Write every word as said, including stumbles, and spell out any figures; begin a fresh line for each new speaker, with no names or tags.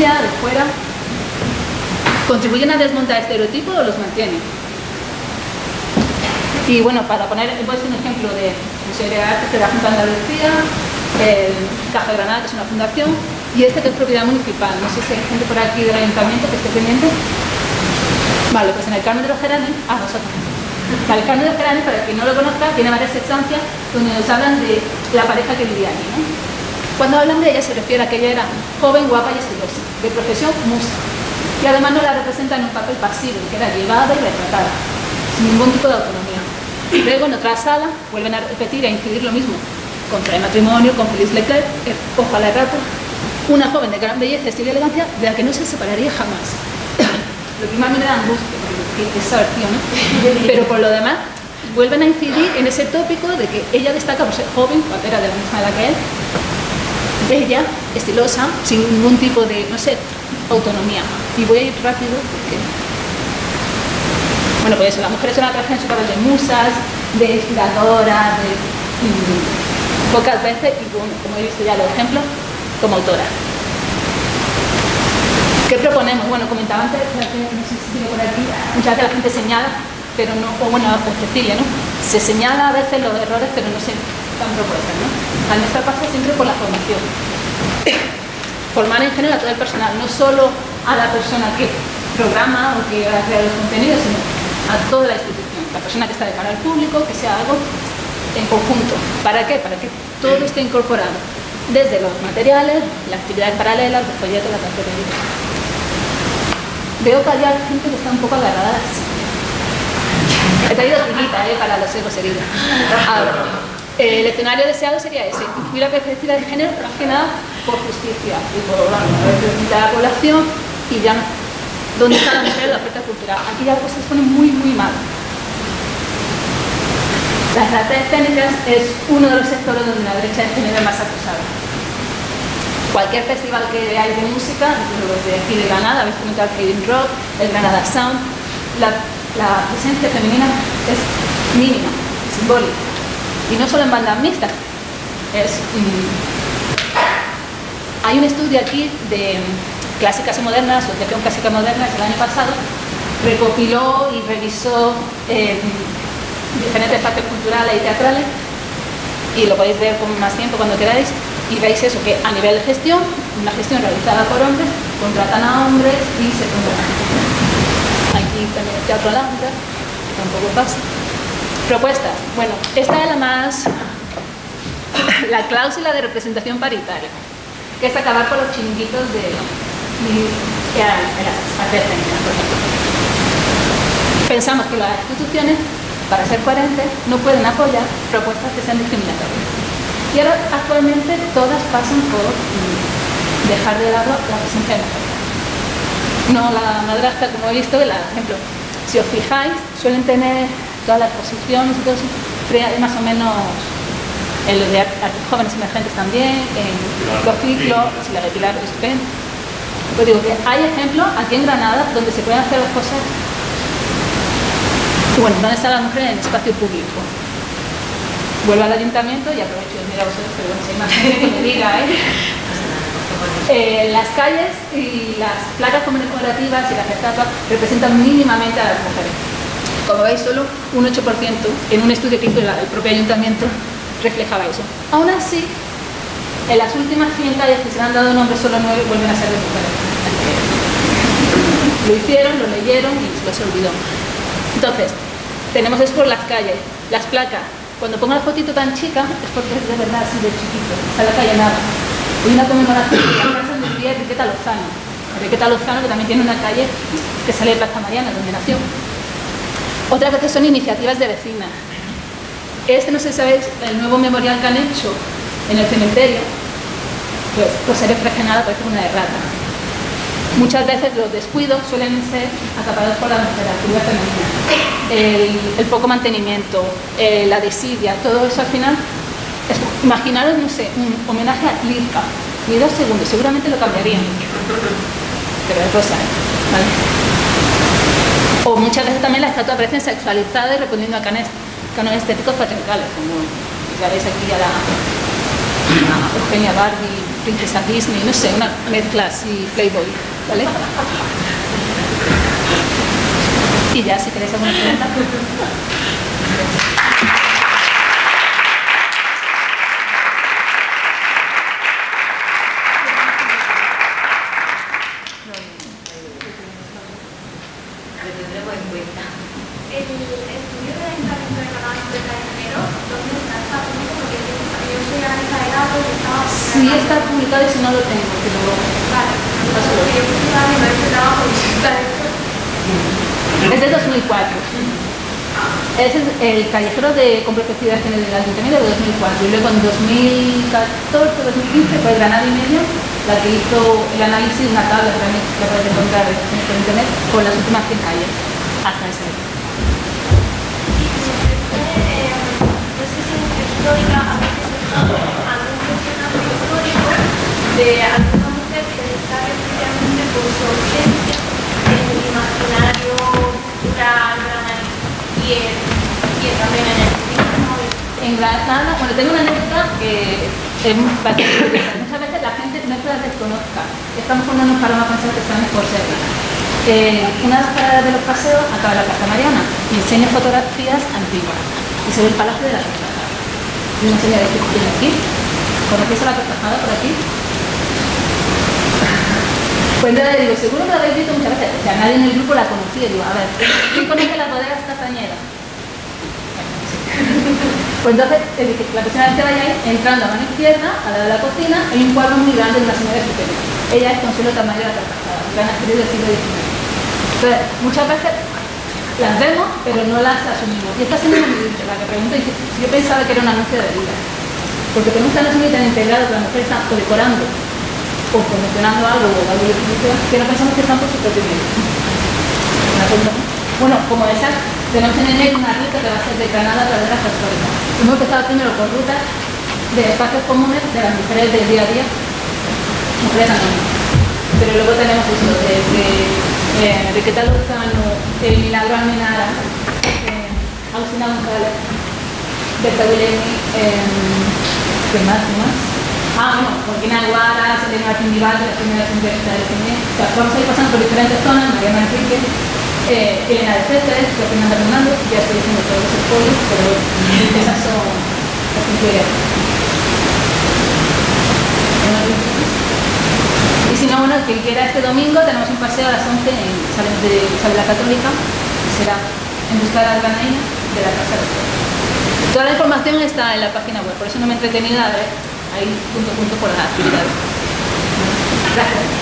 ciencia, de fuera, ¿contribuyen a desmontar estereotipos o los mantienen? Y bueno, para poner pues, un ejemplo de Museo de Arte de la Junta de Andalucía, el Caja de Granada, que es una fundación, y este que es propiedad municipal. No sé si hay gente por aquí del ayuntamiento que esté pendiente. Vale, pues en el Carmen de los Geranes, ah, nosotros. Vale, el Carmen de los Geranes, para quien no lo conozca, tiene varias estancias donde nos hablan de la pareja que vivía allí, ¿no? Cuando hablan de ella se refiere a que ella era joven, guapa y estilosa, de profesión musa. Y además no la representa en un papel pasivo, que era llevada y retratada, sin ningún tipo de autonomía. Luego en otra sala vuelven a repetir e incidir lo mismo. Contra el matrimonio con Félix Leclerc, ojalá el rato, una joven de gran belleza, estilo y elegancia, de la que no se separaría jamás. Lo que más me da angustia, porque esa versión, ¿no? Pero por lo demás, vuelven a incidir en ese tópico de que ella destaca por ser joven, cuando era de la misma edad que él, bella, estilosa, sin ningún tipo de, no sé, autonomía. Y voy a ir rápido porque... Bueno, pues eso, las mujeres son atracción en su papel de musas, de inspiradoras, de... Mmm, pocas veces, y bueno, como he visto ya los ejemplos, como autora. ¿Qué proponemos? Bueno, comentaba antes, no sé si sigue por aquí, muchas veces la gente señala, pero no, o bueno, o Cecilia, ¿no? Se señala a veces los errores, pero no se dan propuestas, ¿no? A nuestra pasa siempre por la formación. Formar en general a todo el personal, no solo a la persona que programa o que va a crear los contenidos, sino a toda la institución, la persona que está de cara al público, que sea algo en conjunto. ¿Para qué? Para que todo esté incorporado, desde los materiales, las actividades paralelas, los folletos, las cartelerías. Veo que hay gente que está un poco agarrada así. He traído trillita, ¿eh? Para los egos heridos. Ahora, el escenario deseado sería ese, incluir la perspectiva de género, pero más que nada por justicia y por bueno, la población y ya no. ¿Dónde está la mujer en la oferta cultural? Aquí ya las cosas se ponen muy, muy mal. Las artes escénicas es uno de los sectores donde la brecha de género es más acusada. Cualquier festival que veáis de música, los de aquí de Granada, habéis comentado el Hidden Rock, el Granada Sound, la, la presencia femenina es mínima, simbólica. Y no solo en bandas mixtas. Es, mmm, hay un estudio aquí de clásicas y modernas, Asociación Clásica Moderna, el año pasado, recopiló y revisó eh, diferentes partes culturales y teatrales, y lo podéis ver con más tiempo cuando queráis, y veis eso, que a nivel de gestión, una gestión realizada por hombres, contratan a hombres y se contratan. Aquí también el Teatro Lambda, que tampoco pasa. Propuestas. Bueno, esta es la más... la cláusula de representación paritaria, que es acabar con los chiringuitos de... que eran las artes escénicas, por ejemplo. Pensamos que las instituciones, para ser coherentes, no pueden apoyar propuestas que sean discriminatorias. Y ahora, actualmente, todas pasan por dejar de lado la presencia de mujeres. No la madrastra, como he visto, por ejemplo, si os fijáis, suelen tener todas las exposiciones y todo eso, más o menos en los de artes jóvenes emergentes también, en los ciclos, si la de Pilar Espen. Pues digo que hay ejemplos aquí en Granada donde se pueden hacer las cosas. Y bueno, ¿dónde está la mujer en el espacio público? Vuelvo al ayuntamiento y aprovecho de mirar a vosotros, pero bueno, si hay más gente que me diga, ¿eh? Eh, las calles y las placas conmemorativas y las estatuas representan mínimamente a las mujeres. Como veis, solo un ocho por ciento en un estudio que hizo el propio ayuntamiento reflejaba eso. Aún así, en las últimas cien calles que se le han dado nombres, solo nueve vuelven a ser de mujeres. Lo hicieron, lo leyeron y se los olvidó. Entonces, tenemos eso por las calles, las placas. Cuando pongo la fotito tan chica es porque es de verdad así de chiquito, está la calle nada. Hay una conmemoración de la casa del día de Enriqueta Lozano. Enriqueta Lozano, que también tiene una calle que sale de Plaza Mariana, donde nació. Otra cosa son iniciativas de vecinas. Este, no sé si sabéis, el nuevo memorial que han hecho en el cementerio, pues, pues se refleja nada, parece una errata. Muchas veces los descuidos suelen ser acaparados por la literatura femenina. El, el poco mantenimiento, eh, la desidia, todo eso al final, es, imaginaros, no sé, un homenaje a Lirca, ni dos segundos, seguramente lo cambiarían, pero es rosa, ¿eh? ¿Vale? O muchas veces también la estatua aparece sexualizada y respondiendo a cánones estéticos patriarcales, como ya veis aquí ya la... una Eugenia Barbie, princesa Disney, no sé, una mezcla así, Playboy, ¿vale? Y ya, si queréis alguna pregunta.
Sí, está publicado y si no lo tengo, que lo vale.
Es de dos mil cuatro. Es el callejero de con perspectiva de género del Ayuntamiento de dos mil cuatro. Y luego en dos mil catorce dos mil quince fue Granada y Media la que hizo el análisis de una tabla que puedes encontrar por internet con las últimas cien calles hasta ese año.
De alguna mujer que destaca especialmente por su ausencia en el imaginario cultural y, en, y en, también en el cine.
En Granada, bueno, tengo una anécdota que es bastante curiosa. Muchas veces la gente no es que la desconozca. Estamos cuando nos paramos a pensar que estamos por ser. Eh, una de las paradas de los paseos acaba en la Plaza Mariana y enseña fotografías antiguas y se ve el Palacio de la Carcajada. Y una señora dice, ¿quién aquí? ¿Conocéis a la Carcajada por aquí? Pues entonces le digo, seguro que la habéis visto muchas veces. O sea, nadie en el grupo la conocía. Digo, a ver, ¿quién conoce las bodegas Castañeda? Pues entonces, la persona que vaya ahí, entrando a mano izquierda, a la de la cocina, hay un cuadro muy grande de una señora estupenda. Ella es Consuelo Tamayo de la Carcajada, gran actriz del siglo diecinueve. Entonces, muchas veces las vemos, pero no las asumimos. Y esta señora me dice, la que pregunta, dice, yo pensaba que era un anuncio de vida. Porque tenemos tan asumido y tan integrado que la mujer está o decorando o promocionando algo o algo de publicidad, que no pensamos que están por su propio medio. Bueno, como esas, tenemos en enero una ruta que va a ser de Granada a través de las históricas. Hemos empezado primero con rutas de espacios comunes de las mujeres del día a día, mujeres anónimas. Pero luego tenemos eso, desde eh, Enriqueta Lozano, eh, Milagro Almenara, eh, Agustina González, Berta Guilherme, eh, ¿qué más? ¿Qué más? Ah, bueno, Joaquín Aguara, Selena Martín Vival, de la primera universidad de cine. O sea, vamos a ir pasando por diferentes zonas, María Manrique, eh, Elena de César, Fernanda Fernando, ya estoy diciendo todos los spoilers, pero esas son las que incluyen. Y si no, bueno, quien quiera este domingo tenemos un paseo a las once en Sales de Isabel la Católica, que será en busca de la granaína de la Casa de Sol. Toda la información está en la página web, por eso no me he entretenido a ver ahí punto a punto por las actividades. Gracias.